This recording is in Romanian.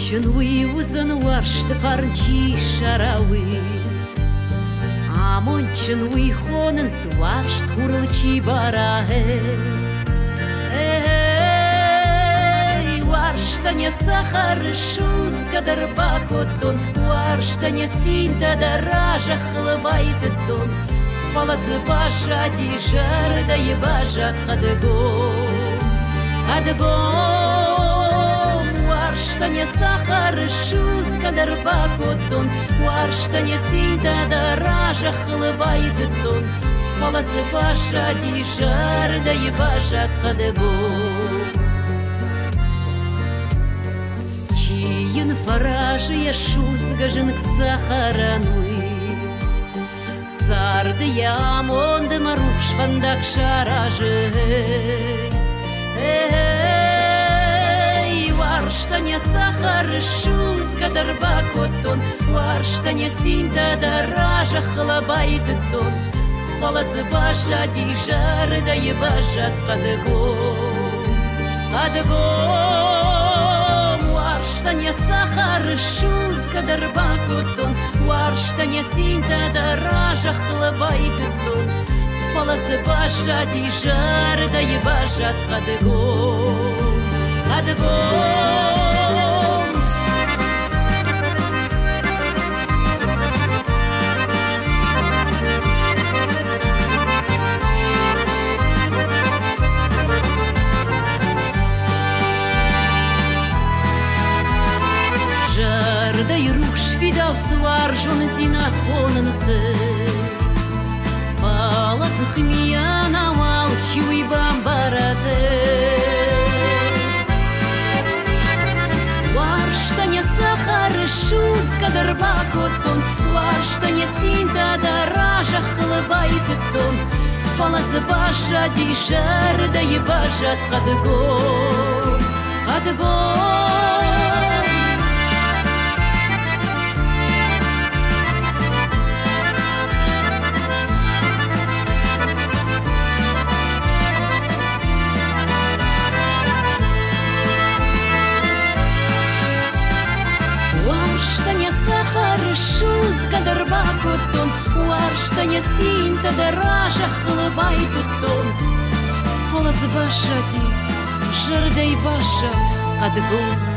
Amonchunui uzan warsh de farnchi sharawi Amonchunui khonen swarsh khurchi barahe Warshtanie сахар шуз кадр бакотон Warshtanie синта даража хлбайт тон Фалас баша дижар да ебажат адгом Warshtanie сахар шуз кадр бакотон Warshtanie синта даража хлбайт тон Фалас баша дижар да ебажат адгом Фараж я шуз гажен к сахарануи Сарды я амон де маруш фандак шараже Варштане сахар шуз кадар бакотон Варштане синта даража хлабайт тон Фалас баша дижар да ебажат адгом Warshtanie сахар шуз кадр бакотон Warshtanie синта даража хлбайт тон Фалас баша дижар да ебажат адгом Да и руш видал сваржен зинат хонансы Фалат хмия на малчу и бамбарате Warshtanie сахар шуз кадр бакотон Warshtanie синта даража хлбайт тон Фалас баша дижар да ебажат адгом Warshtanie сахар шуз кадр бакотон Warshtanie синта даража хлбайт тон Фалас баша дижар да ебажат адгом